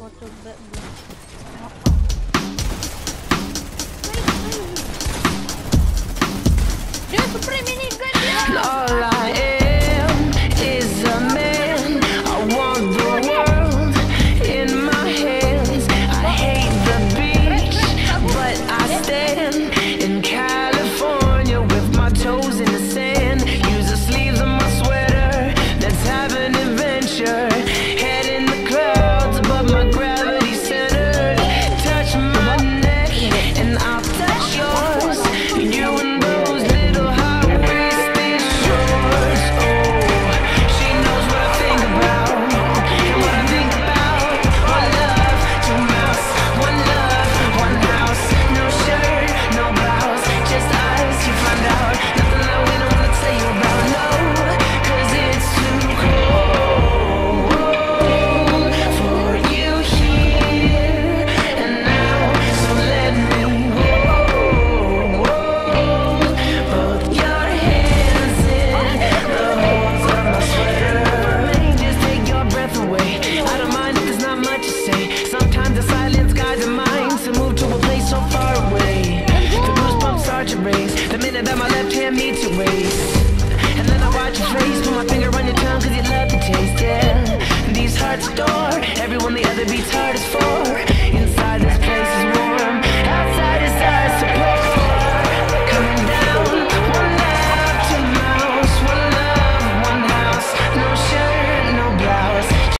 go to bed. There's a mini gun. All I am is a man. I want the world in my hands. I hate the beach, but I stand in California with my toes in the sand. Use the sleeves of my sweater. Let's have an adventure. Head in the clouds above my gravity centered. Touch my neck and I'll touch yours. You and those little high-waisted shorts. Oh, she knows what I think about and what I think about. One love, two mouths. One love, one house. No shirt, no blouse, just us. You find out nothing that we don't wanna tell you about. No, 'cause it's too cold for you here and now. So let me hold both your hands in the holes of my sweater. Just take your breath away. I don't mind if there's not much to say. Sometimes the silence guides the mind to move to a place so far away. The goosebumps start to raise the minute that my left hand meets your waist. And then I watch your face, put my finger on your tongue 'cause you love the taste, yeah. These hearts adore everyone the other beats hardest for.